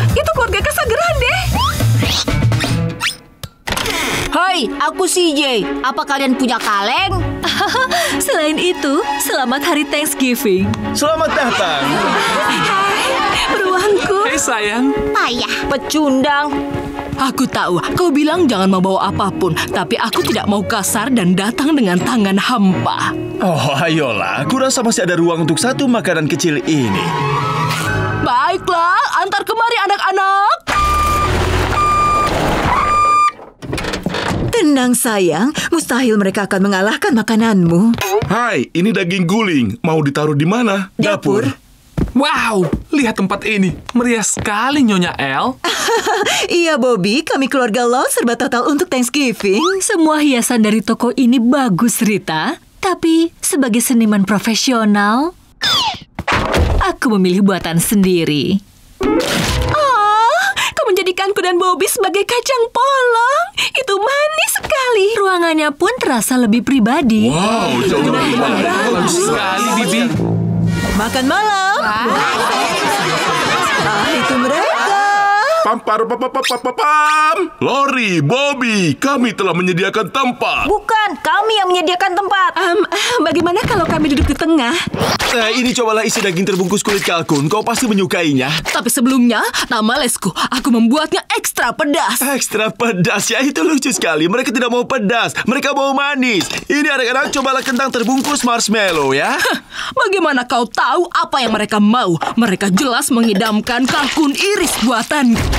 Itu keluarga Casagrande. Hai, aku CJ. Apa kalian punya kaleng? Selain itu, selamat hari Thanksgiving. Selamat datang. Beruangku. Hei sayang. Payah. Pecundang. Aku tahu, kau bilang jangan membawa apapun, tapi aku tidak mau kasar dan datang dengan tangan hampa. Oh, ayolah. Aku rasa masih ada ruang untuk satu makanan kecil ini. Baiklah, antar kemari anak-anak. Tenang sayang, mustahil mereka akan mengalahkan makananmu. Hai, ini daging guling. Mau ditaruh di mana? Dapur. Wow, lihat tempat ini. Meriah sekali, Nyonya El. Iya Bobby, kami keluarga Lo serba total untuk Thanksgiving. Semua hiasan dari toko ini bagus, Rita. Tapi sebagai seniman profesional, aku memilih buatan sendiri. Kau menjadikanku dan Bobby sebagai kacang polong. Itu manis sekali. Ruangannya pun terasa lebih pribadi. Wow, jauh lebih Bagus sekali, Bibi. Makan malam. Itu mereka. Pam. Lori, Bobby, kami telah menyediakan tempat. Bukan, kami yang menyediakan tempat. Bagaimana kalau kami duduk di tengah? Ini cobalah isi daging terbungkus kulit kalkun. Kau pasti menyukainya. Tapi sebelumnya, tamalesku, aku membuatnya ekstra pedas. Ekstra pedas ya, itu lucu sekali. Mereka tidak mau pedas, mereka mau manis. Ini anak-anak, cobalah kentang terbungkus marshmallow ya. Bagaimana kau tahu apa yang mereka mau? Mereka jelas mengidamkan kalkun iris buatanku.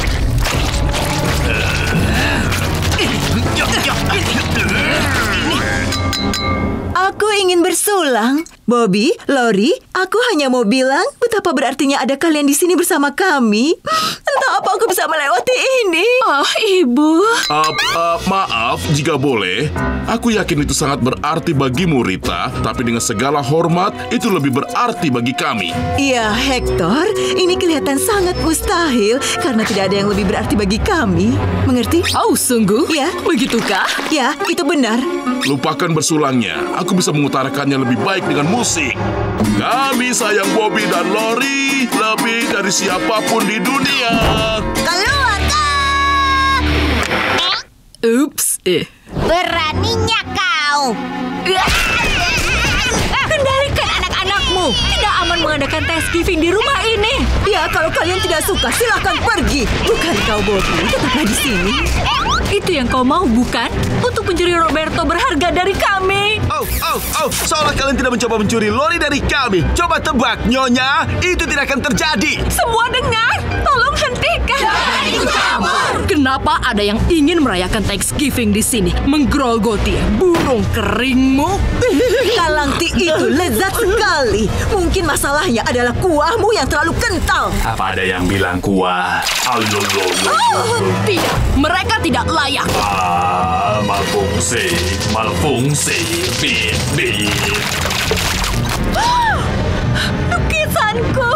Aku ingin bersulang. Bobby, Lori, aku hanya mau bilang betapa berartinya ada kalian di sini bersama kami. Entah apa aku bisa melewati ini. Oh, Ibu. Maaf, jika boleh. Aku yakin itu sangat berarti bagimu, Rita. Tapi dengan segala hormat, itu lebih berarti bagi kami. Iya, Hector, ini kelihatan sangat mustahil karena tidak ada yang lebih berarti bagi kami. Mengerti? Oh, sungguh? Ya. Begitukah? Ya, itu benar. Lupakan bersulangnya. Aku bisa mengutarakannya lebih baik dengan musik. Kami sayang Bobby dan Lori lebih dari siapapun di dunia. Keluar kau! Ups. Beraninya kau! Kendalikan anak-anakmu. Tidak aman mengadakan Thanksgiving di rumah ini. Ya, kalau kalian tidak suka, silakan pergi. Bukan kau, Bobby. Tetaplah di sini. Itu yang kau mau, bukan? Untuk mencuri Roberto berharga dari kami. Seolah kalian tidak mencoba mencuri Lori dari kami. Coba tebak, Nyonya. Itu tidak akan terjadi. Semua dengar. Tolong hentikan. Jangan ikut campur. Kenapa ada yang ingin merayakan Thanksgiving di sini? Menggerogoti burung keringmu. Kalangti itu lezat sekali. Mungkin masalahnya adalah kuahmu yang terlalu kental. Apa ada yang bilang kuah? Tidak, mereka tidak layak. Malfungsi, bip. Lukisanku.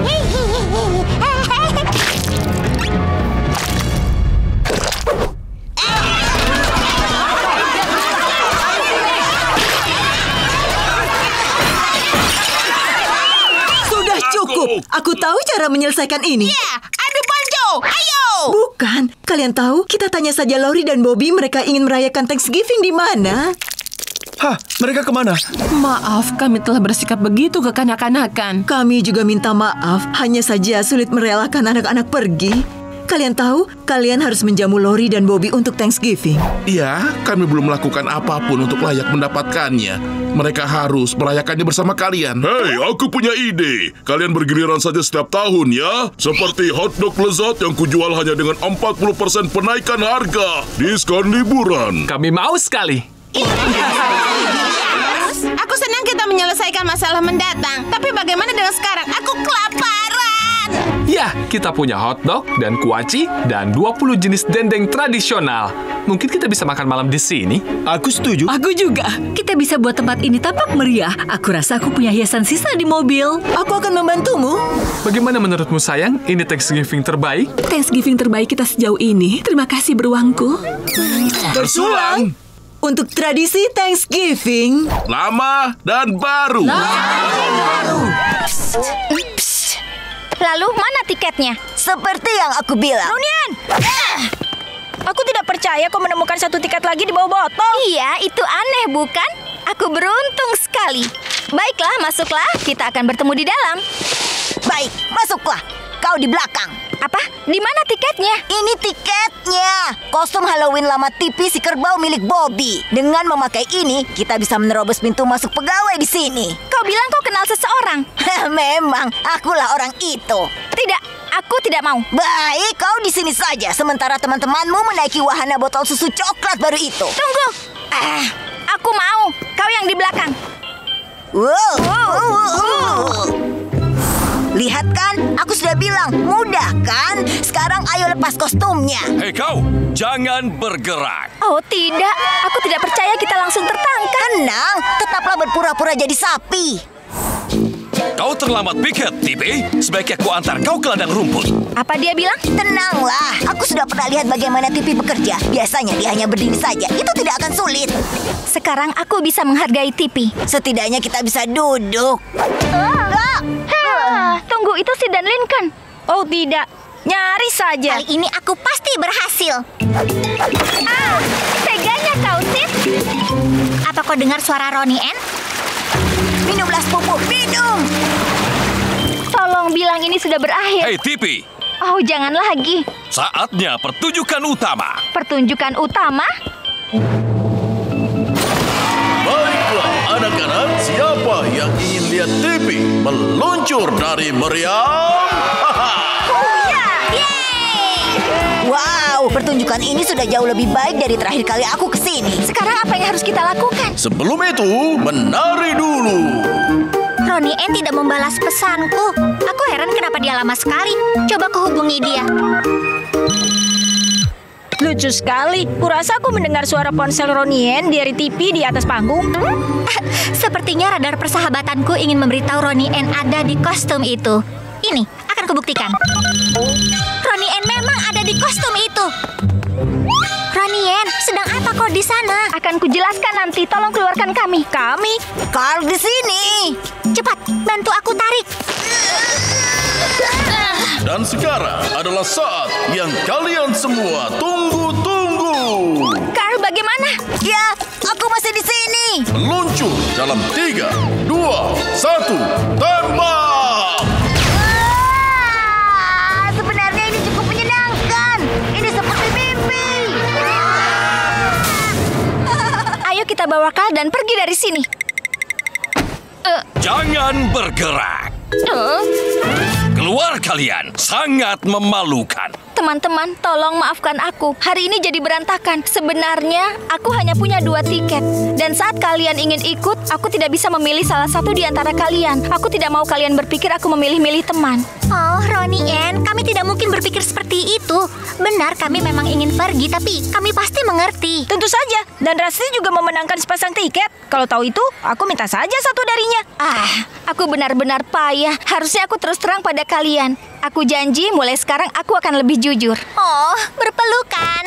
Sudah cukup. Aku tahu cara menyelesaikan ini. Ya, adu ponco. Ayo! Bukan. Kalian tahu, kita tanya saja Lori dan Bobby mereka ingin merayakan Thanksgiving di mana. Hah, mereka kemana? Maaf, kami telah bersikap begitu kekanak-kanakan. Kami juga minta maaf. Hanya saja sulit merelakan anak-anak pergi. Kalian tahu, kalian harus menjamu Lori dan Bobby untuk Thanksgiving. Iya, kami belum melakukan apapun untuk layak mendapatkannya. Mereka harus merayakannya bersama kalian. Hei, aku punya ide. Kalian bergiliran saja setiap tahun ya. Seperti hotdog lezat yang kujual hanya dengan 40% penaikan harga. Diskon liburan. Kami mau sekali. Aku senang kita menyelesaikan masalah mendatang. Tapi bagaimana dengan sekarang? Aku kelaparan. Ya, kita punya hotdog dan kuaci dan 20 jenis dendeng tradisional. Mungkin kita bisa makan malam di sini. Aku setuju. Aku juga. Kita bisa buat tempat ini tampak meriah. Aku rasa aku punya hiasan sisa di mobil. Aku akan membantumu. Bagaimana menurutmu sayang? Ini Thanksgiving terbaik? Thanksgiving terbaik kita sejauh ini. Terima kasih beruangku. Bersulang. Untuk tradisi Thanksgiving. Lama dan baru. Lalu mana tiketnya? Seperti yang aku bilang. Ronian! Aku tidak percaya kau menemukan satu tiket lagi di bawah botol. Iya, itu aneh bukan? Aku beruntung sekali. Baiklah, masuklah. Kita akan bertemu di dalam. Baik, masuklah. Kau di belakang. Apa? Di mana tiketnya? Ini tiketnya. Kostum Halloween lama TV si kerbau milik Bobby. Dengan memakai ini, kita bisa menerobos pintu masuk pegawai di sini. Kau bilang kau kenal seseorang. Memang, akulah orang itu. Tidak, aku tidak mau. Baik, kau di sini saja. Sementara teman-temanmu menaiki wahana botol susu coklat baru itu. Tunggu. Aku mau. Kau yang di belakang. Lihat kan, aku sudah bilang, mudah kan? Sekarang ayo lepas kostumnya. Hei kau, jangan bergerak. Oh tidak, aku tidak percaya kita langsung tertangkap. Tenang, tetaplah berpura-pura jadi sapi. Kau terlambat piket, Tipi. Sebaiknya ku antar kau ke ladang rumput. Apa dia bilang? Tenanglah, aku sudah pernah lihat bagaimana Tipi bekerja. Biasanya dia hanya berdiri saja, itu tidak akan sulit. Sekarang aku bisa menghargai Tipi. Setidaknya kita bisa duduk. Tunggu, itu si Dan Lincoln. Oh tidak, nyaris saja. Kali ini aku pasti berhasil. Teganya kau, Sid. Apa kau dengar suara Ronnie Ann? Minumlah sepupu, minum. Tolong bilang ini sudah berakhir. Hei Tipi, Oh, jangan lagi. saatnya pertunjukan utama. Pertunjukan utama? Baiklah, anak-anak, siapa yang ingin lihat TV meluncur dari meriam? Wow, pertunjukan ini sudah jauh lebih baik dari terakhir kali aku kesini. Sekarang apa yang harus kita lakukan? Sebelum itu, menari dulu. Ronnie Ann tidak membalas pesanku. Aku heran kenapa dia lama sekali. Coba kuhubungi dia. Lucu sekali. Kurasa aku mendengar suara ponsel Ronien dari TV di atas panggung. Sepertinya radar persahabatanku ingin memberitahu Ronnie Ann ada di kostum itu. Ini, akan kubuktikan. Ronnie Ann memang ada di kostum itu. Ronnie Ann, sedang apa kau di sana? Akan kujelaskan nanti, tolong keluarkan kami. Kami? Carl di sini. Cepat, bantu aku tarik. Dan sekarang adalah saat yang kalian semua tunggu-tunggu. Carl, bagaimana? Ya, aku masih di sini. Meluncur dalam 3, 2, 1, tembak! Sebenarnya ini cukup menyenangkan. Ini seperti mimpi. Ayo kita bawa Carl dan pergi dari sini. Jangan bergerak. Keluar kalian, sangat memalukan. Teman-teman, tolong maafkan aku. Hari ini jadi berantakan. Sebenarnya, aku hanya punya 2 tiket. Dan saat kalian ingin ikut, aku tidak bisa memilih salah satu di antara kalian. Aku tidak mau kalian berpikir aku memilih-milih teman. Oh, Ronnie Ann, kami tidak mungkin berpikir seperti itu. Benar, kami memang ingin pergi, tapi kami pasti mengerti. Tentu saja. Dan Rusty juga memenangkan sepasang tiket. Kalau tahu itu, aku minta saja satu darinya. Aku benar-benar payah. Harusnya aku terus terang pada kalian. Aku janji mulai sekarang aku akan lebih jujur. Oh, berpelukan.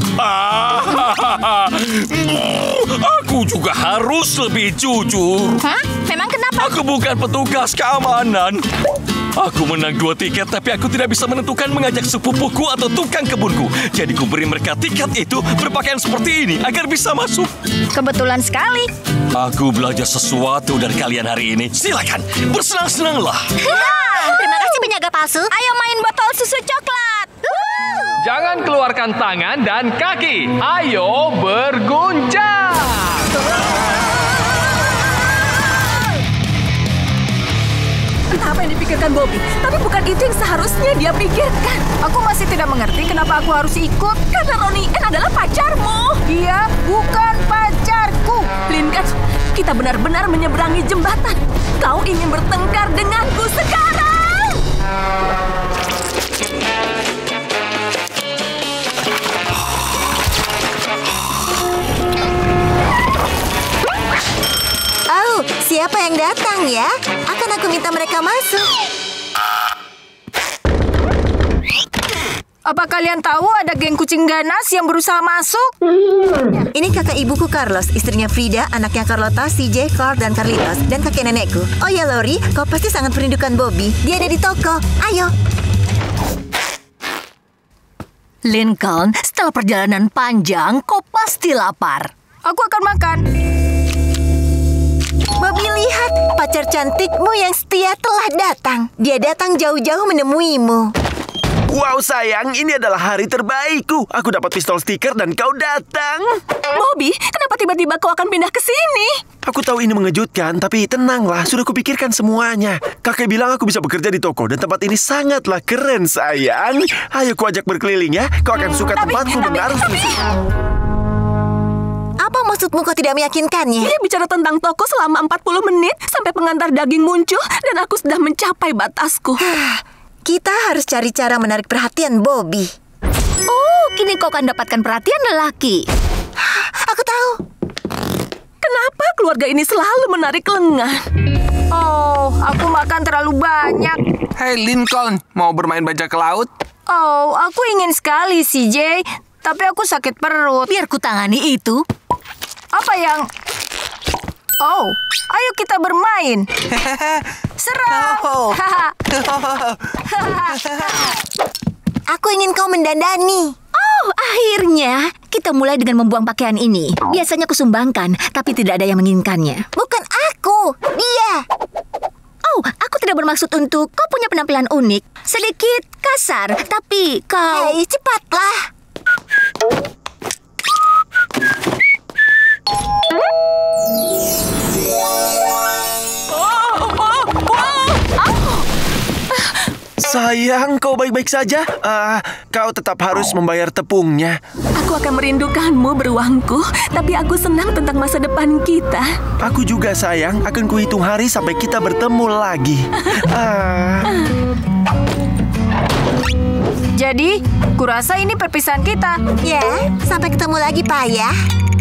Aku juga harus lebih jujur. Hah? Memang kenapa? Aku bukan petugas keamanan. Aku menang 2 tiket, tapi aku tidak bisa menentukan mengajak sepupuku atau tukang kebunku. Jadi ku beri mereka tiket itu berpakaian seperti ini agar bisa masuk. Kebetulan sekali. Aku belajar sesuatu dari kalian hari ini. Silakan, bersenang-senanglah. Terima kasih penjaga palsu. Ayo main botol susu coklat. Jangan keluarkan tangan dan kaki. Ayo berguncang. Entah apa yang dipikirkan Bobby, tapi bukan itu yang seharusnya dia pikirkan. Aku masih tidak mengerti kenapa aku harus ikut. Karena Ronnie Ann adalah pacarmu. Dia bukan pacarku. Lincoln, kita benar-benar menyeberangi jembatan. Kau ingin bertengkar denganku sekarang. Oh, siapa yang datang ya? Akan aku minta mereka masuk. Apa kalian tahu ada geng kucing ganas yang berusaha masuk? Ini kakak ibuku Carlos, istrinya Frida, anaknya Carlota, CJ, Carl, dan Carlitos, dan kakek nenekku. Oh ya Lori, kau pasti sangat merindukan Bobby. Dia ada di toko. Ayo. Lincoln, setelah perjalanan panjang, kau pasti lapar. Aku akan makan. Bobby, lihat, pacar cantikmu yang setia telah datang. Dia datang jauh-jauh menemuimu. Wow sayang, ini adalah hari terbaikku. Aku dapat pistol stiker dan kau datang. Bobby, kenapa tiba-tiba kau akan pindah ke sini? Aku tahu ini mengejutkan, tapi tenanglah, sudah kupikirkan semuanya. Kakek bilang aku bisa bekerja di toko dan tempat ini sangatlah keren sayang. Ayo ku ajak berkeliling ya, kau akan suka tempatku menaruh susu. Apa maksudmu kau tidak meyakinkannya? Dia bicara tentang toko selama 40 menit sampai pengantar daging muncul dan aku sudah mencapai batasku. Kita harus cari cara menarik perhatian Bobby. Oh, kini kau akan dapatkan perhatian lelaki. Aku tahu. Kenapa keluarga ini selalu menarik lengan? Oh, aku makan terlalu banyak. Hei Lincoln, mau bermain bajak laut? Oh, aku ingin sekali CJ, tapi aku sakit perut. Biar ku tangani itu. Apa yang... Oh, ayo kita bermain. Serang. Aku ingin kau mendandani. Oh, akhirnya kita mulai dengan membuang pakaian ini. Biasanya aku sumbangkan, tapi tidak ada yang menginginkannya. Bukan aku, dia. Oh, aku tidak bermaksud untuk kau punya penampilan unik. Sedikit kasar, tapi kau... Hei, cepatlah. Sayang, kau baik-baik saja? Kau tetap harus membayar tepungnya. Aku akan merindukanmu beruangku, tapi aku senang tentang masa depan kita. Aku juga sayang, akan kuhitung hari sampai kita bertemu lagi. Jadi, kurasa ini perpisahan kita. Ya, sampai ketemu lagi, Pak ya.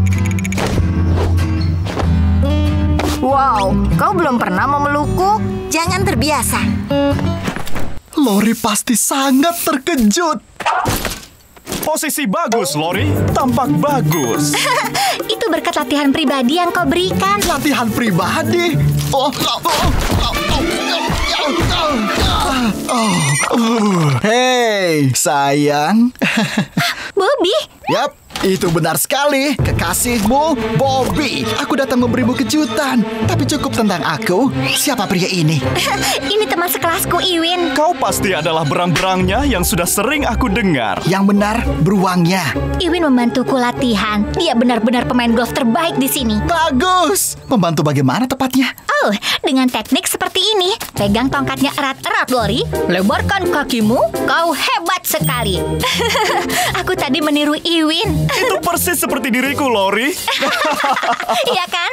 Wow, kau belum pernah memelukku? Jangan terbiasa. Lori pasti sangat terkejut. Posisi bagus, Lori. Tampak bagus. Itu berkat latihan pribadi yang kau berikan. Latihan pribadi? Hei, sayang. Bobby? Yap, itu benar sekali. Kekasihmu, Bobby. Aku datang memberimu kejutan. Tapi cukup tentang aku. Siapa pria ini? Ini teman sekelasku, Iwin. Kau pasti adalah berang-berangnya yang sudah sering aku dengar. Yang benar, beruangnya. Iwin membantuku latihan. Dia benar-benar pemain golf terbaik di sini. Bagus. Membantu bagaimana tepatnya? Oh, dengan teknik seperti ini. Pegang tongkatnya erat-erat, Lori. Lebarkan kakimu. Kau hebat sekali. Aku tadi meniru Iwin. Itu persis seperti diriku, Lori. Iya kan?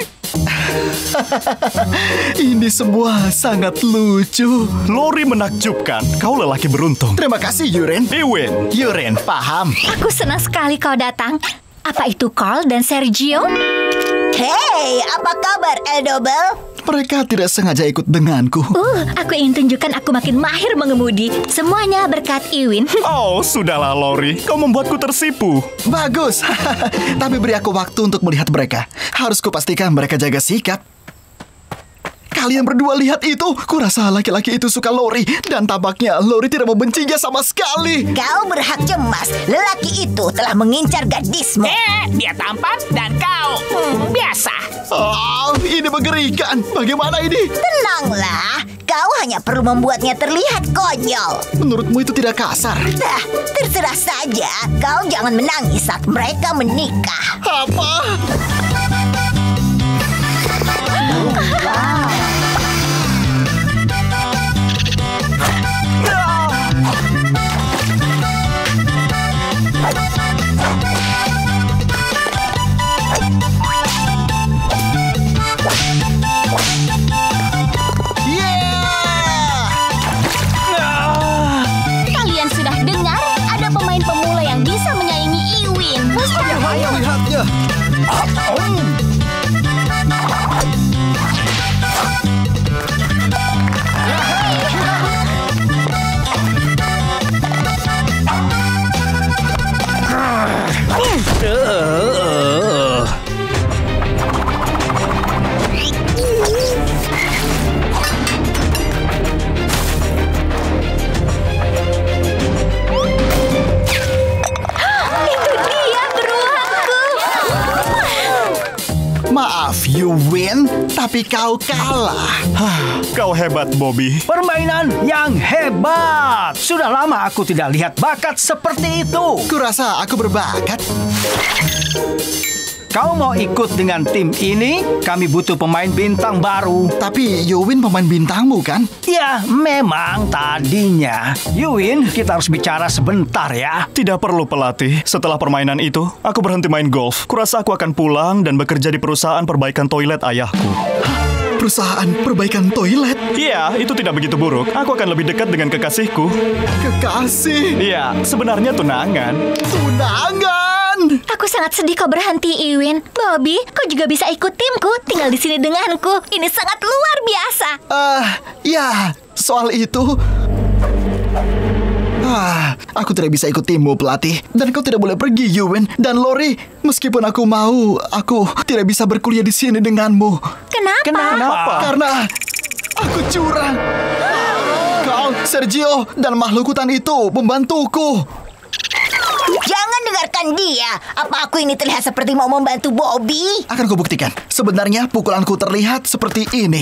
Ini semua sangat lucu. Lori menakjubkan. Kau lelaki beruntung. Terima kasih, Yuren. Iwin. Yuren, paham. Aku senang sekali kau datang. Apa itu Carl dan Sergio? Hei, apa kabar, Eldobel? Mereka tidak sengaja ikut denganku. Aku ingin tunjukkan aku makin mahir mengemudi. Semuanya berkat Iwin. Oh, sudahlah, Lori. Kau membuatku tersipu. Bagus. Tapi beri aku waktu untuk melihat mereka. Harus kupastikan mereka jaga sikap. Kalian berdua lihat itu. Kurasa laki-laki itu suka Lori. Dan tampaknya Lori tidak membencinya sama sekali. Kau berhak cemas. Lelaki itu telah mengincar gadismu. Dia tampan dan kau biasa. Oh, ini mengerikan. Bagaimana ini? Tenanglah. Kau hanya perlu membuatnya terlihat konyol. Menurutmu itu tidak kasar? Nah, terserah saja. Kau jangan menangis saat mereka menikah. Apa? Wow. Kalian sudah dengar ada pemain pemula yang bisa menyaingi Iwin. Ayo lihatnya. win, tapi kau kalah. Kau hebat, Bobby. Permainan yang hebat. Sudah lama aku tidak lihat bakat seperti itu. Kurasa aku berbakat. Kau mau ikut dengan tim ini? Kami butuh pemain bintang baru. Tapi Yuwin pemain bintangmu kan? Ya, memang tadinya. Yuwin, kita harus bicara sebentar ya. Tidak perlu, pelatih. Setelah permainan itu, aku berhenti main golf. Kurasa aku akan pulang dan bekerja di perusahaan perbaikan toilet ayahku. Perusahaan perbaikan toilet? Iya, itu tidak begitu buruk. Aku akan lebih dekat dengan kekasihku. Kekasih? Iya, sebenarnya tunangan. Tunangan? Aku sangat sedih kau berhenti, Iwin. Bobby, kau juga bisa ikut timku. Tinggal di sini denganku. Ini sangat luar biasa. Ya, soal itu... aku tidak bisa ikut timmu, pelatih. Dan kau tidak boleh pergi, Yuwin. Dan Lori, meskipun aku mau, aku tidak bisa berkuliah di sini denganmu. Kenapa? Karena aku curang. Kau, Sergio, dan makhluk hutan itu membantuku. Jangan dengarkan dia. Apa aku ini terlihat seperti mau membantu Bobby? Akan kubuktikan. Sebenarnya pukulanku terlihat seperti ini.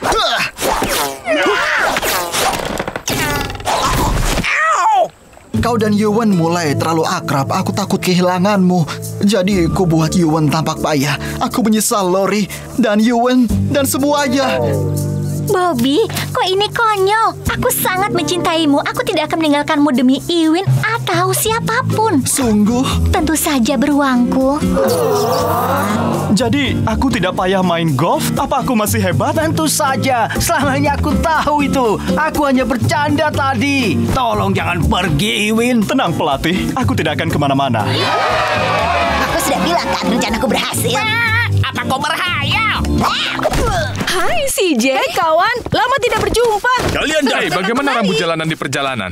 Kau dan Yuwen mulai terlalu akrab. Aku takut kehilanganmu. Jadi ku buat Yuwen tampak payah. Aku menyesal, Lori. Dan Yuwen. Dan semuanya. Bobby, kau ini konyol. Aku sangat mencintaimu. Aku tidak akan meninggalkanmu demi Iwin atau siapapun. Sungguh? Tentu saja beruangku. Jadi, aku tidak payah main golf? Apa aku masih hebat? Tentu saja. Selamanya aku tahu itu. Aku hanya bercanda tadi. Tolong jangan pergi, Iwin. Tenang, pelatih. Aku tidak akan kemana-mana. Aku sudah bilang kan rencanaku berhasil. Apa kau berhayal? Hai CJ. Hai kawan, lama tidak berjumpa. Kalian Hey, bagaimana rambut jalanan di perjalanan?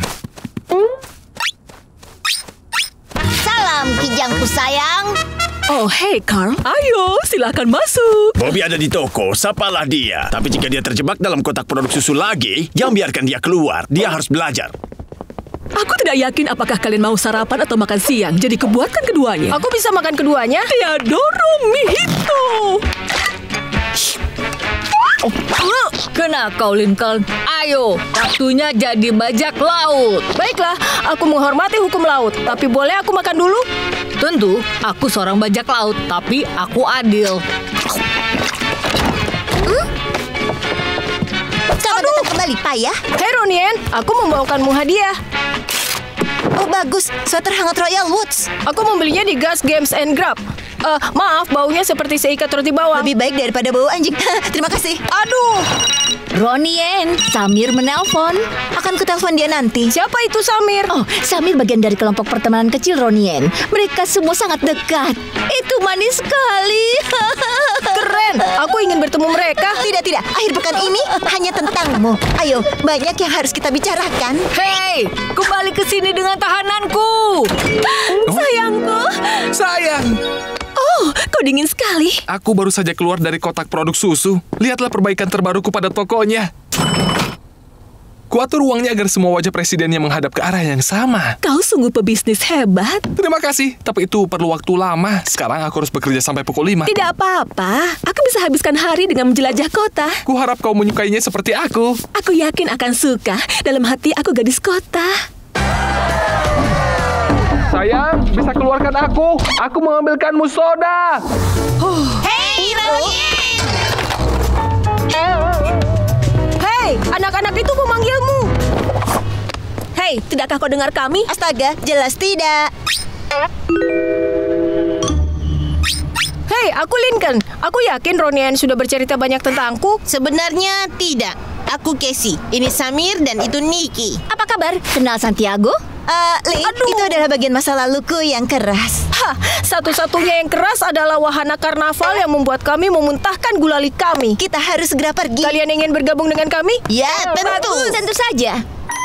Salam kijangku sayang. Oh hey Carl, ayo silakan masuk. Bobby ada di toko, sapalah dia. Tapi jika dia terjebak dalam kotak produk susu lagi, jangan biarkan dia keluar. Dia harus belajar. Aku tidak yakin apakah kalian mau sarapan atau makan siang. Jadi kubuatkan keduanya. Aku bisa makan keduanya? Teodoro Mihito. Kena kau, Lincoln. Ayo, waktunya jadi bajak laut. Baiklah, aku menghormati hukum laut. Tapi boleh aku makan dulu? Tentu, aku seorang bajak laut, tapi aku adil. Selamat datang kembali, Payah. Hei Ronien, aku membawakanmu hadiah. Oh bagus, sweater hangat Royal Woods. Aku membelinya di Gas Games and Grab. Maaf, baunya seperti seikat roti bawang. Lebih baik daripada bau anjing. Terima kasih. Aduh. Ronien, Samir menelpon. Akan kutelepon dia nanti. Siapa itu Samir? Oh, Samir bagian dari kelompok pertemanan kecil Ronien. Mereka semua sangat dekat. Itu manis sekali. Keren. Aku ingin bertemu mereka. Tidak. Akhir pekan ini hanya tentangmu. Ayo, banyak yang harus kita bicarakan. Hei, kembali ke sini dengan tahananku. Sayangku. Sayang. Oh, kau dingin sekali. Aku baru saja keluar dari kotak produk susu. Lihatlah perbaikan terbaruku pada tokonya. Kuatur uangnya agar semua wajah presidennya menghadap ke arah yang sama. Kau sungguh pebisnis hebat. Terima kasih, tapi itu perlu waktu lama. Sekarang aku harus bekerja sampai pukul 5. Tidak apa-apa. Aku bisa habiskan hari dengan menjelajah kota. Kuharap kau menyukainya seperti aku. Aku yakin akan suka. Dalam hati aku gadis kota. Sayang, bisa keluarkan aku. Aku mengambilkanmu soda. Hei, Ronien! Hei, anak-anak itu memanggilmu. Hei, tidakkah kau dengar kami? Astaga, jelas tidak. Hei, aku Lincoln. Aku yakin Ronien sudah bercerita banyak tentangku. Sebenarnya tidak. Aku Casey. Ini Samir dan itu Nikki. Apa kabar? Kenal Santiago? Itu adalah bagian masa laluku yang keras. Satu-satunya yang keras adalah wahana karnaval yang membuat kami memuntahkan gulali kami. Kita harus segera pergi. Kalian ingin bergabung dengan kami? Ya, tentu. Tentu saja.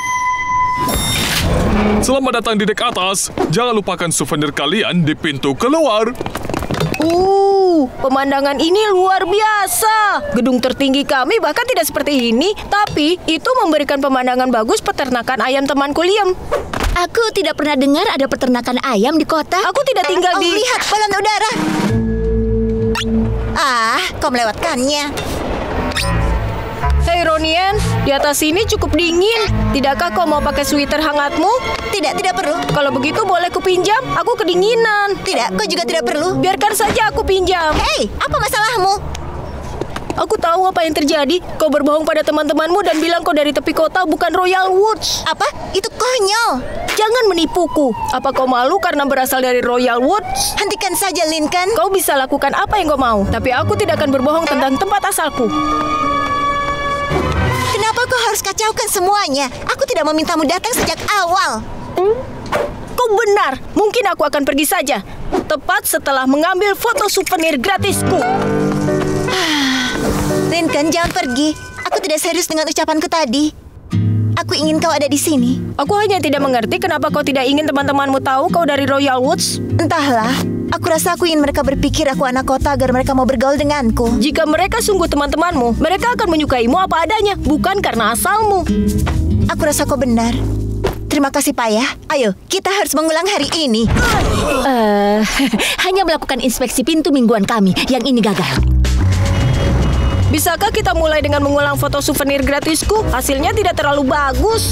Selamat datang di dek atas. Jangan lupakan souvenir kalian di pintu keluar. Pemandangan ini luar biasa. Gedung tertinggi kami bahkan tidak seperti ini, tapi itu memberikan pemandangan bagus peternakan ayam temanku Liam. Aku tidak pernah dengar ada peternakan ayam di kota. Aku tidak tinggal di... Lihat balon udara. Kau melewatkannya. Hei Ronien, di atas sini cukup dingin. Tidakkah kau mau pakai sweater hangatmu? Tidak perlu. Kalau begitu boleh kupinjam? Aku kedinginan. Tidak, kau juga tidak perlu. Biarkan saja aku pinjam. Hei, apa masalahmu? Aku tahu apa yang terjadi. Kau berbohong pada teman-temanmu dan bilang kau dari tepi kota, bukan Royal Woods. Apa? Itu konyol. Jangan menipuku. Apa kau malu karena berasal dari Royal Woods? Hentikan saja, Lincoln. Kau bisa lakukan apa yang kau mau, tapi aku tidak akan berbohong tentang tempat asalku. Kenapa kau harus kacaukan semuanya? Aku tidak memintamu datang sejak awal. Kau benar. Mungkin aku akan pergi saja. Tepat setelah mengambil foto souvenir gratisku. Lincoln, jangan pergi. Aku tidak serius dengan ucapanku tadi. Aku ingin kau ada di sini. Aku hanya tidak mengerti kenapa kau tidak ingin teman-temanmu tahu kau dari Royal Woods. Entahlah. Aku rasa aku ingin mereka berpikir aku anak kota agar mereka mau bergaul denganku. Jika mereka sungguh teman-temanmu, mereka akan menyukaimu apa adanya, bukan karena asalmu. Aku rasa kau benar. Terima kasih, Payah. Ayo, kita harus mengulang hari ini. Hanya melakukan inspeksi pintu mingguan kami. Yang ini gagal. Bisakah kita mulai dengan mengulang foto souvenir gratisku? Hasilnya tidak terlalu bagus.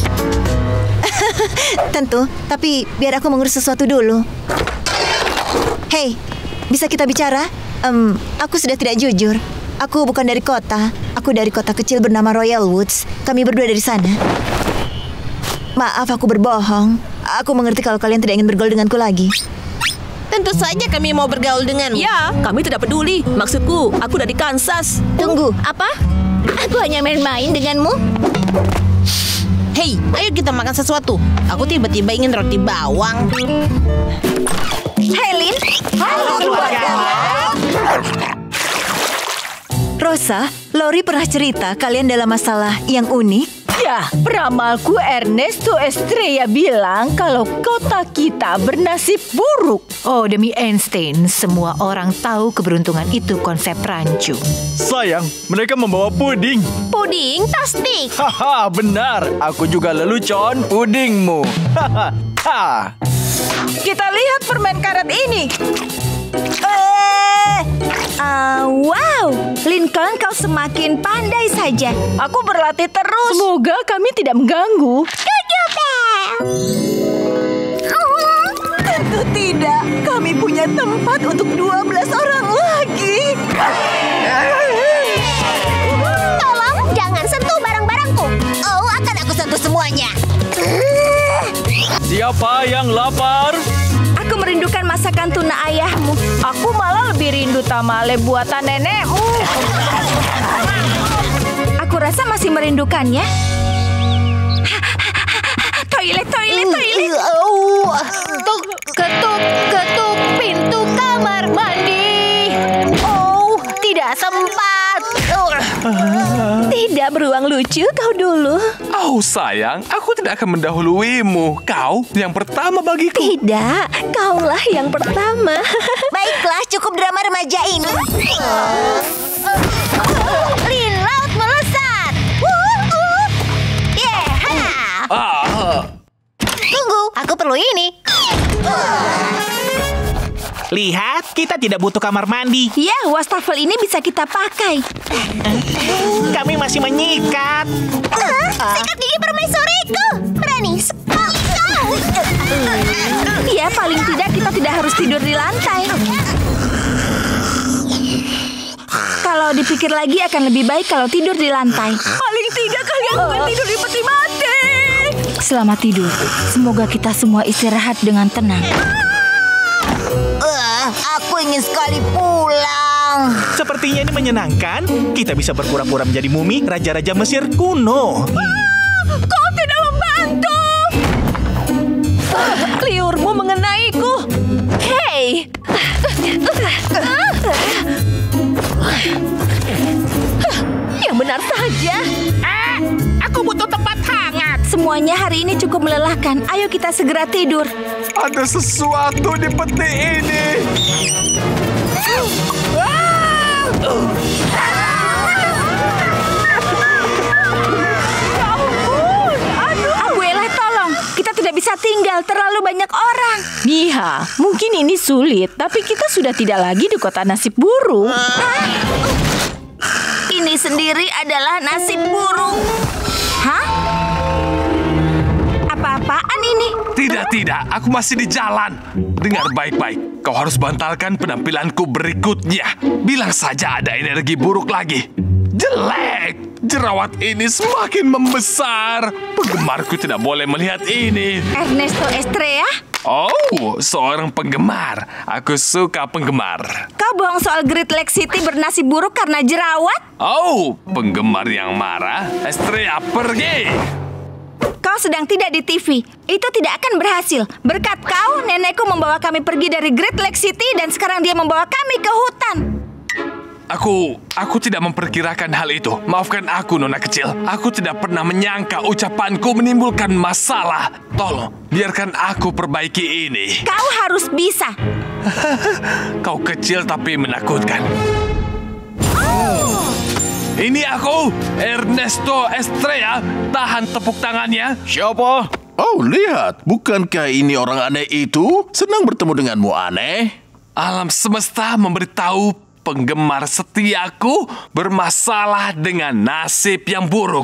Tentu, tapi biar aku mengurus sesuatu dulu. Hei, bisa kita bicara? Aku sudah tidak jujur. Aku bukan dari kota. Aku dari kota kecil bernama Royal Woods. Kami berdua dari sana. Maaf, aku berbohong. Aku mengerti kalau kalian tidak ingin bergaul denganku lagi. Tentu saja kami mau bergaul denganmu. Ya, kami tidak peduli. Maksudku, aku dari Kansas. Tunggu. Apa? Aku hanya main-main denganmu. Hei, ayo kita makan sesuatu. Aku tiba-tiba ingin roti bawang. Hai, Lin. Halo, keluarga. Rosa, Lori pernah cerita kalian dalam masalah yang unik. Ya, peramalku Ernesto Estrella bilang kalau kota kita bernasib buruk. Oh, demi Einstein, semua orang tahu keberuntungan itu konsep rancu. Sayang, mereka membawa puding. Puding tastik. Haha, benar. Aku juga lelucon pudingmu. Haha. Kita lihat permen karet ini. Wow, Lincoln, kau semakin pandai saja. Aku berlatih terus. Semoga kami tidak mengganggu. Tentu tidak. Kami punya tempat untuk 12 orang lagi. Tolong, jangan sentuh barang-barangku. Oh, akan aku sentuh semuanya. Siapa yang lapar? Aku merindukan masakan tuna ayahmu. Aku malah lebih rindu tamale buatan nenekmu. Aku rasa masih merindukannya. Toilet. Ketuk pintu kamar mandi. Oh, tidak sempat. Tidak beruang lucu kau dulu. Oh sayang, aku tidak akan mendahuluimu. Kau yang pertama bagiku. Tidak, kaulah yang pertama. Baiklah, cukup drama remaja ini. Lin, laut melesat. Tunggu, aku perlu ini. Lihat, kita tidak butuh kamar mandi. Ya, wastafel ini bisa kita pakai. Kami masih menyikat. Sikat gigi permaisuriku. Berani sekali kau. Ya, paling tidak kita tidak harus tidur di lantai. Kalau dipikir lagi akan lebih baik kalau tidur di lantai. Paling tidak kalian bukan tidur di peti mati. Selamat tidur. Semoga kita semua istirahat dengan tenang. Aku ingin sekali pulang. Sepertinya ini menyenangkan. Kita bisa berpura-pura menjadi mumi raja-raja Mesir kuno. Kau tidak membantu. Liurmu mengenaiku. Hei! Yang benar saja. Aku butuh tempat hangat. Semuanya hari ini cukup melelahkan. Ayo kita segera tidur. Ada sesuatu di peti ini. Abuela, tolong. Kita tidak bisa tinggal, terlalu banyak orang. Mia, mungkin ini sulit, tapi kita sudah tidak lagi di kota nasib buruk. Ini sendiri adalah nasib buruk. Hah? Apa-apaan ini? Tidak, aku masih di jalan. Dengar baik-baik, kau harus bantalkan penampilanku berikutnya. Bilang saja ada energi buruk lagi. Jelek, jerawat ini semakin membesar. Penggemarku tidak boleh melihat ini. Ernesto Estrella? Oh, seorang penggemar. Aku suka penggemar. Kau bohong soal Great Lake City bernasib buruk karena jerawat? Oh, penggemar yang marah. Estrella, pergi. Kau sedang tidak di TV. Itu tidak akan berhasil. Berkat kau, nenekku membawa kami pergi dari Great Lake City dan sekarang dia membawa kami ke hutan. Aku tidak memperkirakan hal itu. Maafkan aku, Nona kecil. Aku tidak pernah menyangka ucapanku menimbulkan masalah. Tolong, biarkan aku perbaiki ini. Kau harus bisa. Kau kecil tapi menakutkan. Ini aku, Ernesto Estrella. Tahan tepuk tangannya. Siapa? Oh, lihat. Bukankah ini orang aneh itu? Senang bertemu denganmu, aneh. Alam semesta memberitahu penggemar setiaku bermasalah dengan nasib yang buruk.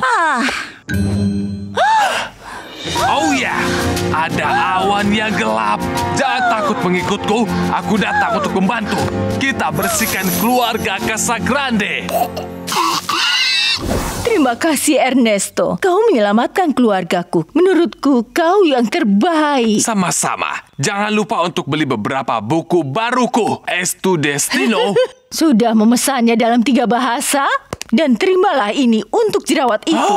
Oh ya, ada awan yang gelap. Jangan takut mengikutku. Aku datang untuk membantu. Kita bersihkan keluarga Casagrande. Terima kasih Ernesto. Kau menyelamatkan keluargaku. Menurutku kau yang terbaik. Sama-sama. Jangan lupa untuk beli beberapa buku baruku. Es tu destino. Sudah memesannya dalam 3 bahasa. Dan terimalah ini untuk jerawat itu.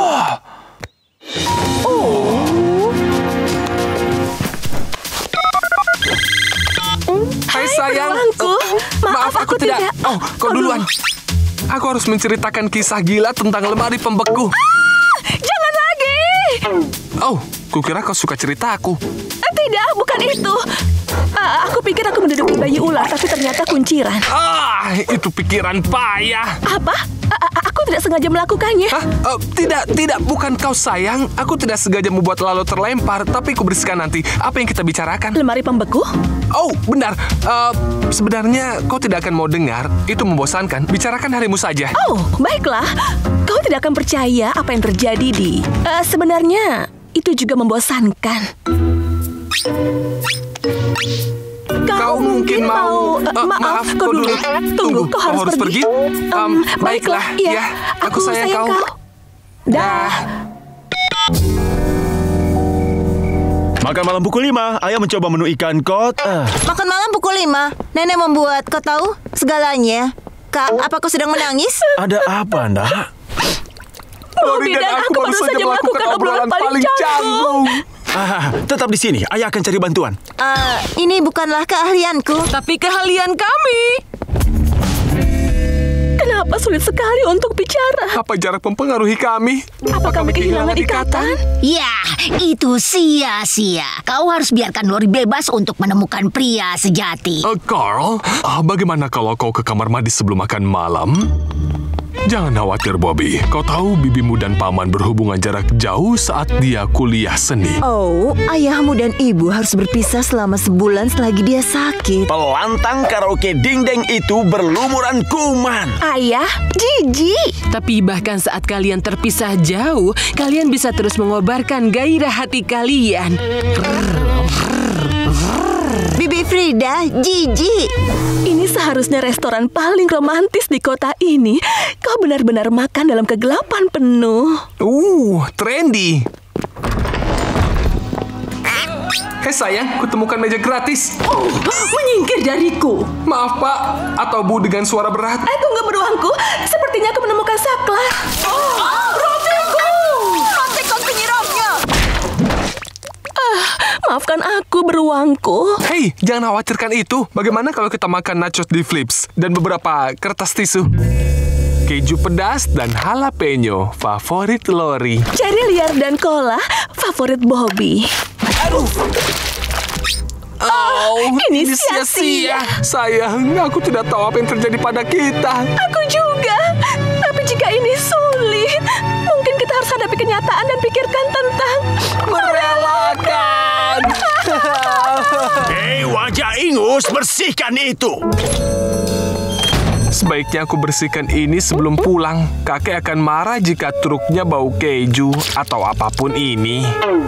Hai sayang. Maaf aku tidak. Oh, kau duluan. Aku harus menceritakan kisah gila tentang lemari pembeku. Jangan lagi. Oh, kukira kau suka cerita aku. Tidak, bukan itu. Aku pikir aku menduduki bayi ular, tapi ternyata kunciran. Itu pikiran payah. Apa? Aku tidak sengaja melakukannya. Tidak, bukan kau sayang. Aku tidak sengaja membuat lalu terlempar, tapi kubersihkan nanti. Apa yang kita bicarakan? Lemari pembeku? Oh, benar. Sebenarnya kau tidak akan mau dengar. Itu membosankan. Bicarakan harimu saja. Oh, baiklah. Kau tidak akan percaya apa yang terjadi di... sebenarnya, itu juga membosankan. Kau mungkin mau... maaf, kau dulu. Tunggu, kau harus pergi? Baiklah, ya. Aku sayang kau. Dah. Makan malam pukul 5. Ayah mencoba menu ikan kod. Makan malam pukul 5. Nenek membuat, kau tahu, segalanya. Kak, apa kau sedang menangis? Ada apa, Nda? Lori dan aku baru saja melakukan obrolan paling canggung. Tetap di sini. Ayah akan cari bantuan. Ini bukanlah keahlianku. Tapi keahlian kami. Kenapa sulit sekali untuk bicara? Apa jarak mempengaruhi kami? Apa kami kehilangan ikatan? Ya, itu sia-sia. Kau harus biarkan Lori bebas untuk menemukan pria sejati. Carl, bagaimana kalau kau ke kamar mandi sebelum makan malam? Jangan khawatir, Bobby. Kau tahu bibimu dan paman berhubungan jarak jauh saat dia kuliah seni. Oh, ayahmu dan ibu harus berpisah selama sebulan selagi dia sakit. Pelantang karaoke dingdeng itu berlumuran kuman. Ayah, jijik. Tapi bahkan saat kalian terpisah jauh, kalian bisa terus mengobarkan gairah hati kalian. Bibi Frida, jijik. Ini seharusnya restoran paling romantis di kota ini. Kau benar-benar makan dalam kegelapan penuh. Trendy. Hei sayang, kutemukan meja gratis. Oh, menyingkir dariku. Maaf pak, atau bu dengan suara berat. Tunggu beruangku, sepertinya aku menemukan saklar. Rotiku! Roti kau penyirapnya. Maafkan aku beruangku. Hei, jangan khawatirkan itu. Bagaimana kalau kita makan nachos di Flips dan beberapa kertas tisu? Keju pedas dan jalapeno, favorit Lori. Cherry liar dan cola, favorit Bobby. Ini sia-sia. Sayang, aku tidak tahu apa yang terjadi pada kita. Aku juga. Tapi jika ini sulit, mungkin kita harus harus hadapi kenyataan dan pikirkan tentang merelakan. Hei, wajah ingus, bersihkan itu. Sebaiknya aku bersihkan ini sebelum pulang. Kakek akan marah jika truknya bau keju atau apapun ini.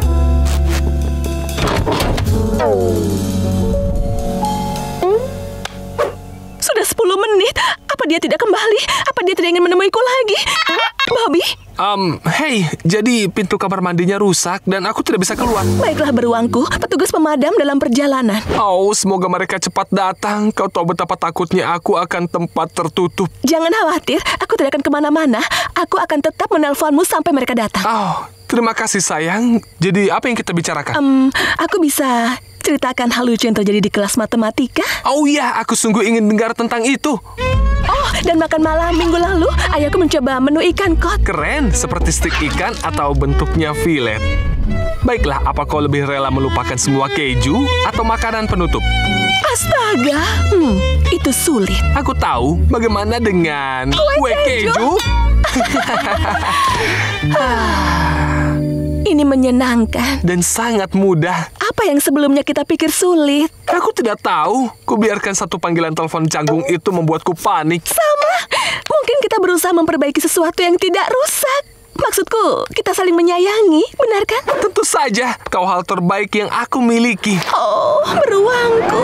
Sudah 10 menit. Apa dia tidak kembali? Apa dia tidak ingin menemuiku lagi? Bobby? Hei, jadi pintu kamar mandinya rusak dan aku tidak bisa keluar. Baiklah beruangku, petugas pemadam dalam perjalanan. Oh, semoga mereka cepat datang. Kau tahu betapa takutnya aku akan tempat tertutup. Jangan khawatir, aku tidak akan kemana-mana. Aku akan tetap menelponmu sampai mereka datang. Oh, terima kasih sayang. Jadi apa yang kita bicarakan? Aku bisa ceritakan hal lucu yang terjadi di kelas matematika. Oh iya, aku sungguh ingin dengar tentang itu. Oh, dan makan malam minggu lalu, ayahku mencoba menu ikan kod. Keren, seperti stik ikan atau bentuknya filet. Baiklah, apa kau lebih rela melupakan semua keju atau makanan penutup? Astaga, itu sulit. Aku tahu, bagaimana dengan kue keju? Ini menyenangkan. Dan sangat mudah. Apa yang sebelumnya kita pikir sulit? Aku tidak tahu. Kubiarkan satu panggilan telepon canggung itu membuatku panik. Sama. Mungkin kita berusaha memperbaiki sesuatu yang tidak rusak. Maksudku, kita saling menyayangi, benar kan? Tentu saja. Kau hal terbaik yang aku miliki. Oh, beruangku.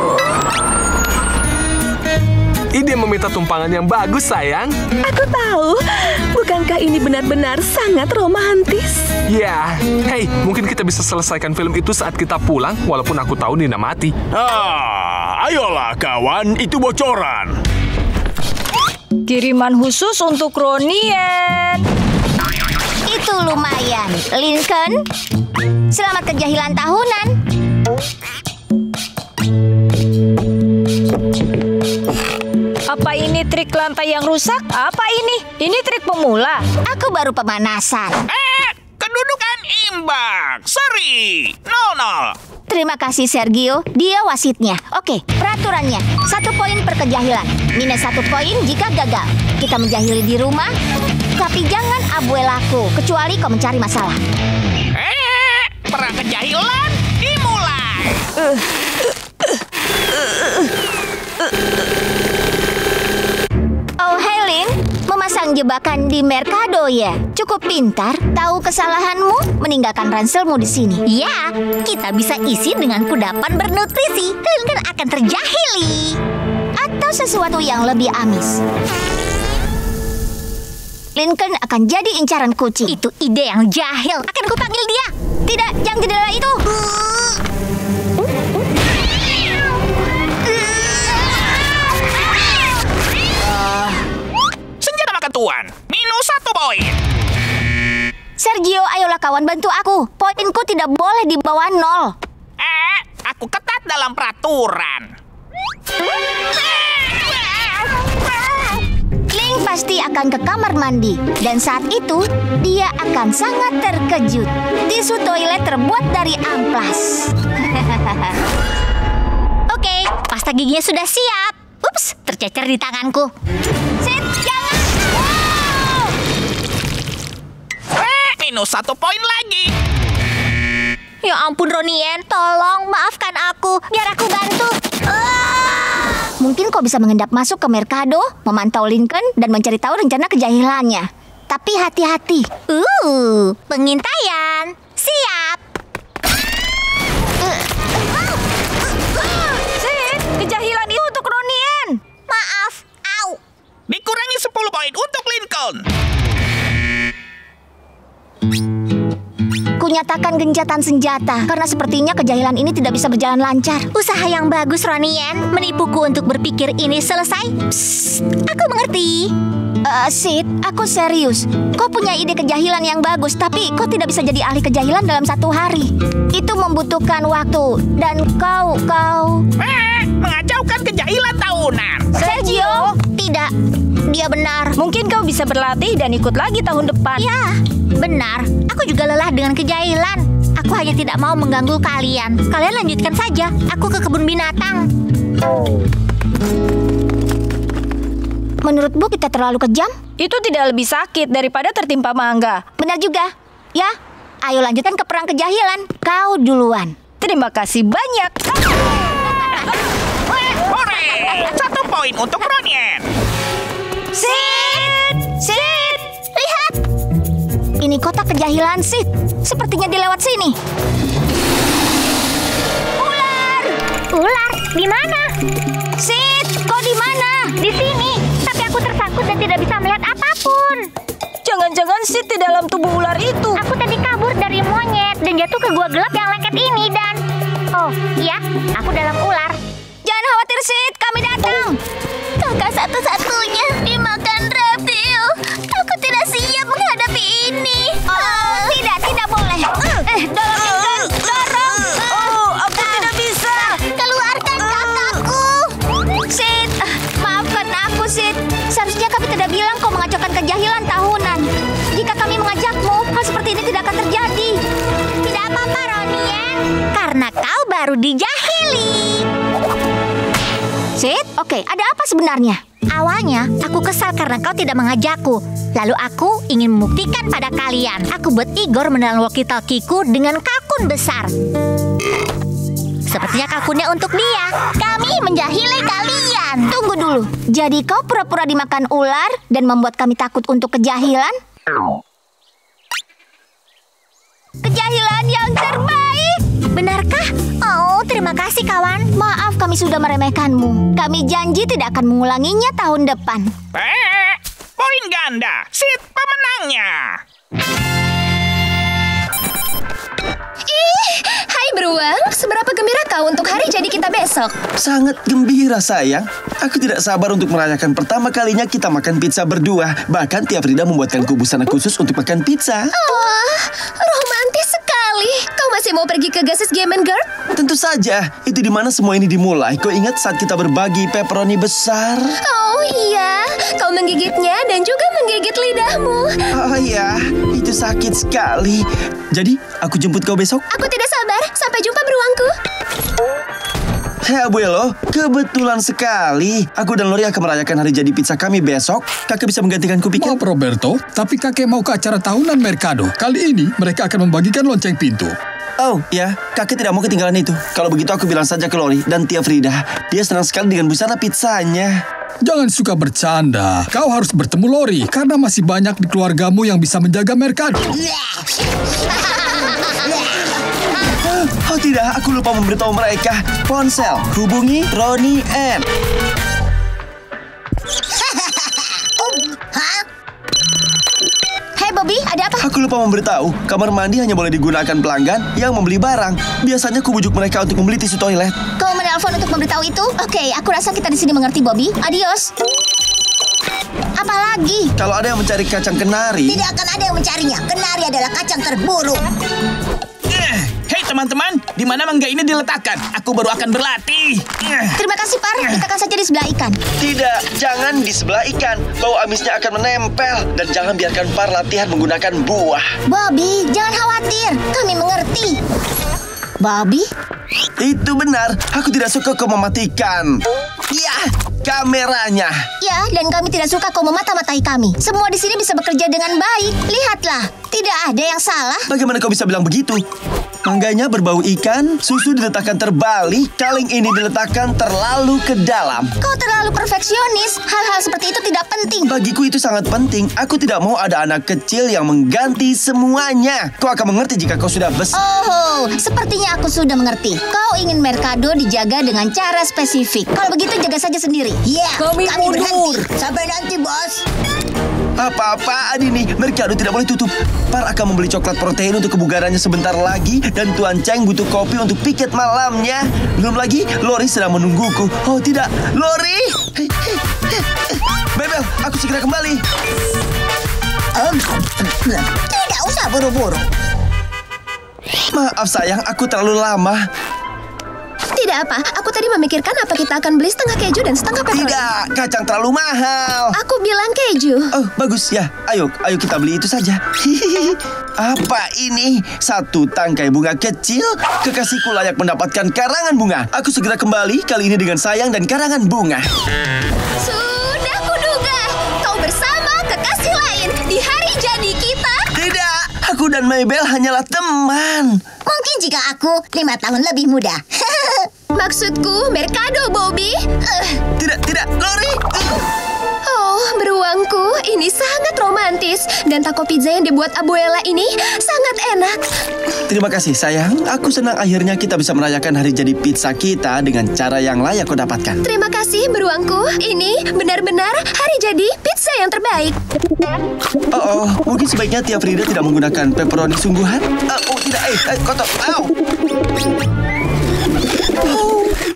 Ide meminta tumpangan yang bagus, sayang. Aku tahu. Bukankah ini benar-benar sangat romantis? Ya, hei, mungkin kita bisa selesaikan film itu saat kita pulang, walaupun aku tahu Nina mati. Ayolah kawan, itu bocoran. Kiriman khusus untuk Ronien. Itu lumayan, Lincoln. Selamat kejahilan tahunan. Apa ini trik lantai yang rusak? Apa ini? Ini trik pemula. Aku baru pemanasan. Kedudukan imbang. Sorry. 0-0. Terima kasih Sergio, dia wasitnya. Oke, peraturannya 1 poin per kejahilan, minus 1 poin jika gagal. Kita menjahili di rumah, tapi jangan abuel aku, kecuali kau mencari masalah. Perang kejahilan dimulai. Oh, Helen, memasang jebakan di Mercado ya. Cukup pintar, tahu kesalahanmu, meninggalkan ranselmu di sini. Ya, kita bisa isi dengan kudapan bernutrisi. Lincoln akan terjahili. Atau sesuatu yang lebih amis. Lincoln akan jadi incaran kucing. Itu ide yang jahil. Akan kupanggil dia. Tidak, yang jendela itu. Senjata makan tuan. Minus 1 poin. Sergio, ayolah kawan bantu aku. Poinku tidak boleh di bawah 0. Aku ketat dalam peraturan. Link pasti akan ke kamar mandi. Dan saat itu, dia akan sangat terkejut. Tisu toilet terbuat dari amplas. Oke, pasta giginya sudah siap. Ups, tercecer di tanganku. Sit, jangan! Minus 1 poin lagi. Ya ampun Ronien, tolong maafkan aku. Biar aku bantu. Mungkin kau bisa mengendap masuk ke Mercado, memantau Lincoln, dan mencari tahu rencana kejahilannya. Tapi hati-hati. Pengintaian. Siap. Sid, kejahilan itu untuk Ronien. Maaf. Au. Dikurangi 10 poin untuk Lincoln. Kunyatakan gencatan senjata, karena sepertinya kejahilan ini tidak bisa berjalan lancar. Usaha yang bagus, Ronien. Menipuku untuk berpikir ini selesai. Psst, aku mengerti. Sid, aku serius. Kau punya ide kejahilan yang bagus, tapi kau tidak bisa jadi ahli kejahilan dalam 1 hari. Itu membutuhkan waktu, dan kau... Mengacaukan kejahilan tahunan. Sergio, tidak. Dia benar. Mungkin kau bisa berlatih dan ikut lagi tahun depan. Ya, benar. Aku juga lelah dengan kejahilan. Aku hanya tidak mau mengganggu kalian. Kalian lanjutkan saja. Aku ke kebun binatang. Menurutmu kita terlalu kejam? Itu tidak lebih sakit daripada tertimpa mangga. Benar juga. Ya, ayo lanjutkan ke perang kejahilan. Kau duluan. Terima kasih banyak. Hore! 1 poin untuk Ronien. Sid! Lihat! Ini kotak kejahilan, Sid. Sepertinya dia lewat sini. Ular, di mana? Sid, kau di mana? Di sini. Tapi aku tersangkut dan tidak bisa melihat apapun. Jangan-jangan Sid di dalam tubuh ular itu. Aku tadi kabur dari monyet dan jatuh ke gua gelap yang lengket ini dan... Oh, iya, aku dalam ular. Jangan khawatir, Sid. Kami datang. Kakak satu-satunya dimakan reptil. Aku tidak siap menghadapi ini. Oh, tidak boleh. Dorong. Aku tidak bisa. Keluarkan kakakku. Sid, maafkan aku, Sid. Seharusnya kami tidak bilang kau mengacaukan kejahilan tahunan. Jika kami mengajakmu, hal seperti ini tidak akan terjadi. Tidak apa-apa, Ronien. Karena kau baru dijahili. Sid, oke, ada apa sebenarnya? Awalnya, aku kesal karena kau tidak mengajakku. Lalu aku ingin membuktikan pada kalian. Aku buat Igor menelan walkie-talkie-ku dengan kalkun besar. Sepertinya kalkunnya untuk dia. Kami menjahili kalian. Tunggu dulu. Jadi kau pura-pura dimakan ular dan membuat kami takut untuk kejahilan? Kejahilan yang terbaik. Benarkah? Oh, terima kasih kawan. Maaf kami sudah meremehkanmu. Kami janji tidak akan mengulanginya tahun depan. Poin ganda. Sid pemenangnya. Hai beruang, seberapa gembira kau untuk hari jadi kita besok? Sangat gembira sayang. Aku tidak sabar untuk merayakan pertama kalinya kita makan pizza berdua. Bahkan tiap Frida membuatkanku busana khusus untuk makan pizza. Oh, romantis sekali. Kau masih mau pergi ke Gases Game and Girl? Tentu saja. Itu di mana semua ini dimulai. Kau ingat saat kita berbagi pepperoni besar? Oh iya, kau menggigitnya dan juga menggigit lidahmu. Oh iya, itu sakit sekali. Jadi, aku jemput kau besok? Aku tidak sabar. Sampai jumpa beruangku. Hei abuelo, kebetulan sekali. Aku dan Lori akan merayakan hari jadi pizza kami besok. Kakek bisa menggantikanku pikir? Maaf Roberto, tapi kakek mau ke acara tahunan Mercado. Kali ini mereka akan membagikan lonceng pintu. Oh ya, kakek tidak mau ketinggalan itu. Kalau begitu aku bilang saja ke Lori dan Tia Frida. Dia senang sekali dengan busana pizzanya. Jangan suka bercanda. Kau harus bertemu Lori karena masih banyak di keluargamu yang bisa menjaga Mercado. Oh tidak, aku lupa memberitahu mereka. Ponsel, hubungi Ronnie N. Hai Bobby, ada apa? Aku lupa memberitahu, kamar mandi hanya boleh digunakan pelanggan yang membeli barang. Biasanya aku bujuk mereka untuk membeli tisu toilet. Kau menelpon untuk memberitahu itu? Oke, aku rasa kita di sini mengerti, Bobby. Adios. Apalagi? Kalau ada yang mencari kacang kenari. Tidak akan ada yang mencarinya. Kenari adalah kacang terburuk. Hei teman-teman, di mana mangga ini diletakkan? Aku baru akan berlatih. Terima kasih, Par. Letakkan saja di sebelah ikan. Tidak, jangan di sebelah ikan. Bau amisnya akan menempel. Dan jangan biarkan Par latihan menggunakan buah. Bobby, jangan khawatir. Kami mengerti. Bobby? Itu benar. Aku tidak suka kau mematikan. Ya, kameranya. Ya, dan kami tidak suka kau memata-matai kami. Semua di sini bisa bekerja dengan baik. Lihatlah, tidak ada yang salah. Bagaimana kau bisa bilang begitu? Mangganya berbau ikan, susu diletakkan terbalik, kaleng ini diletakkan terlalu ke dalam. Kau terlalu perfeksionis. Hal-hal seperti itu tidak penting. Bagiku itu sangat penting. Aku tidak mau ada anak kecil yang mengganti semuanya. Kau akan mengerti jika kau sudah besar. Oh, sepertinya aku sudah mengerti. Kau ingin Mercado dijaga dengan cara spesifik. Kalau begitu jaga saja sendiri. Ya, kami mundur. Berhenti. Sampai nanti, bos. Apa-apaan ini? Mercado tidak boleh tutup. Par akan membeli coklat protein untuk kebugarannya sebentar lagi. Dan Tuan Cheng butuh kopi untuk piket malamnya. Belum lagi, Lori sedang menungguku. Oh tidak, Lori! Bebel, aku segera kembali. Tidak usah buru-buru. Maaf sayang, aku terlalu lama. Tidak apa, aku tadi memikirkan apa kita akan beli setengah keju dan setengah pepperoni. Tidak, kacang terlalu mahal. Aku bilang keju. Oh, bagus ya. Ayo kita beli itu saja. Apa ini? Satu tangkai bunga kecil. Kekasihku layak mendapatkan karangan bunga. Aku segera kembali, kali ini dengan sayang dan karangan bunga. Sudah kuduga, kau bersama kekasih lain di hari jadi kita. Tidak, Aku dan Mabel hanyalah teman. Mungkin jika aku 5 tahun lebih muda. Maksudku, Mercado, Bobby. Tidak, Lori. Oh, beruangku, ini sangat romantis. Dan taco pizza yang dibuat Abuela ini sangat enak. Terima kasih, sayang. Aku senang akhirnya kita bisa merayakan hari jadi pizza kita dengan cara yang layak kau dapatkan. Terima kasih, beruangku. Ini benar-benar hari jadi pizza yang terbaik. Mungkin sebaiknya Tia Frida tidak menggunakan pepperoni sungguhan. Oh, tidak, kotor. Au.